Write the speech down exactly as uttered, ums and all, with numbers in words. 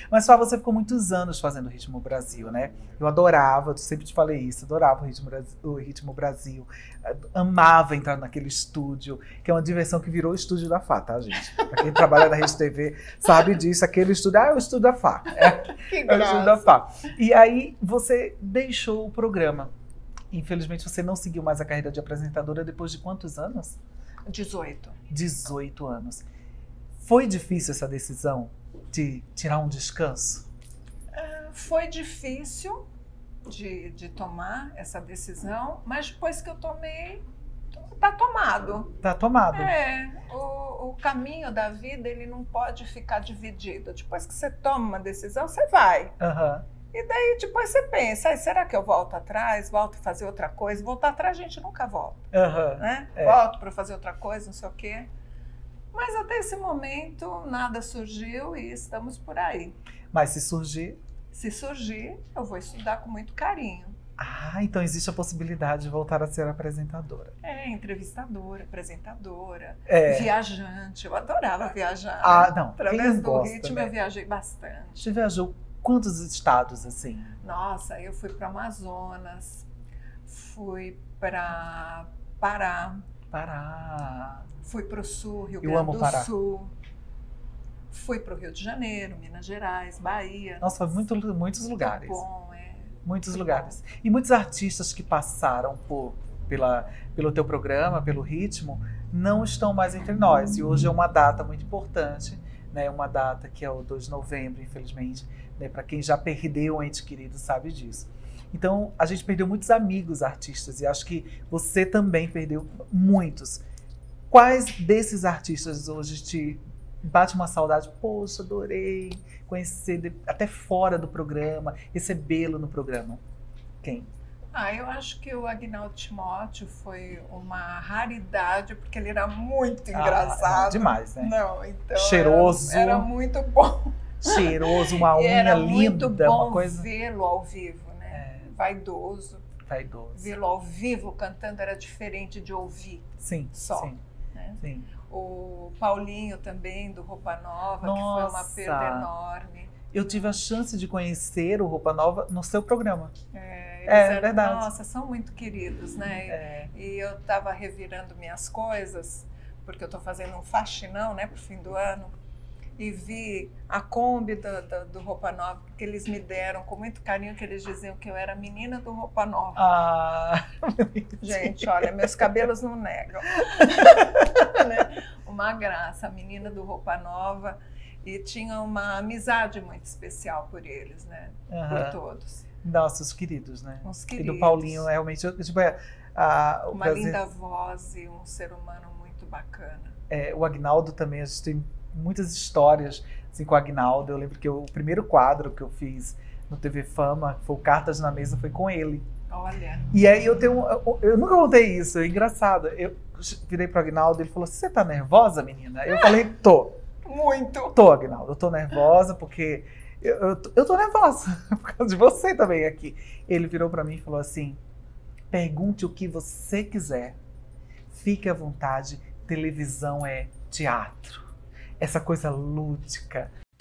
Mas só você ficou muitos anos fazendo o Ritmo Brasil, né? Eu adorava, eu sempre te falei isso, adorava o Ritmo, Bras- o Ritmo Brasil. Amava entrar naquele estúdio, que é uma diversão que virou o estúdio da Fá, tá, gente? Pra quem trabalha na Rede T V sabe disso, aquele estúdio, ah, é o estúdio da Fá. É, Que é o estúdio da graça. Fá. E aí você deixou o programa. Infelizmente você não seguiu mais a carreira de apresentadora depois de quantos anos? dezoito. dezoito anos. Foi difícil essa decisão de tirar um descanso? Foi difícil de, de tomar essa decisão, mas depois que eu tomei, tá tomado. Tá tomado. É, o, o caminho da vida, ele não pode ficar dividido. Depois que você toma uma decisão, você vai. Aham. E daí depois você pensa, "Ai, será que eu volto atrás? Volto a fazer outra coisa?" Voltar atrás a gente nunca volta, Aham. né? É. Volto para fazer outra coisa, não sei o quê. Mas até esse momento nada surgiu e estamos por aí. Mas se surgir... Se surgir, eu vou estudar com muito carinho. Ah, então existe a possibilidade de voltar a ser apresentadora. É, entrevistadora, apresentadora, É. viajante. Eu adorava viajar. Ah, né? não. Através quem não do gosta, ritmo né? eu viajei bastante. Você viajou quantos estados, assim? Nossa, eu fui para Amazonas, fui para Pará, Pará. fui para o Sul, Rio Eu Grande amo do Pará. Sul, fui para o Rio de Janeiro, Minas Gerais, Bahia. Nossa, foi muito, muitos Muito lugares. bom, é. Muitos Muito lugares. E muitos artistas que passaram por, pela, pelo teu programa, pelo Ritmo, não estão mais entre nós. E hoje é uma data muito importante, né? Uma data que é o dois de novembro, infelizmente. Né? Para quem já perdeu um ente querido sabe disso. Então, a gente perdeu muitos amigos artistas. E acho que você também perdeu muitos. Quais desses artistas hoje te bate uma saudade? Poxa, adorei conhecer de- até fora do programa, recebê-lo no programa. Quem? Ah, eu acho que o Agnaldo Timóteo foi uma raridade, porque ele era muito Ah, engraçado. não, demais, né? Não, então Cheiroso. Era, era muito bom. Cheiroso, uma E unha era linda, muito bom uma coisa vê-lo ao vivo, né? É. Vaidoso. vaidosa. Vê-lo ao vivo cantando era diferente de ouvir, Sim, Só. sim, né? sim. O Paulinho também, do Roupa Nova, que foi uma Nossa. perda enorme. Eu tive a chance de conhecer o Roupa Nova no seu programa. É, É, eles eram- verdade. Nossa, são muito queridos, né? É. E eu estava revirando minhas coisas, porque eu estou fazendo um faxinão, né, para o fim do ano, e vi a Kombi do, do, do Roupa Nova, que eles me deram com muito carinho, que eles diziam que eu era a menina do Roupa Nova. Ah, Gente, olha, meus cabelos não negam. Né? Uma graça, a menina do Roupa Nova, e tinha uma amizade muito especial por eles, né? Aham. Por todos. Nossos queridos, né? Uns E queridos. do Paulinho, realmente, eu- tipo, é, a, o Uma prazer- linda voz e um ser humano muito bacana. é, o Agnaldo também, a gente tem muitas histórias assim, com o Agnaldo. Eu lembro que o primeiro quadro que eu fiz no T V Fama, foi o Cartas na Mesa, foi com ele. Olha, E aí eu tenho. Eu, eu nunca contei isso, é engraçado. Eu virei pro Agnaldo, ele falou: você tá nervosa, menina? Eu falei, tô. muito. Tô, Agnaldo, eu tô nervosa porque. Eu, eu, tô- eu tô nervosa por causa de você também aqui. Ele virou pra mim e falou assim: pergunte o que você quiser. Fique à vontade. Televisão é teatro. Essa coisa lúdica.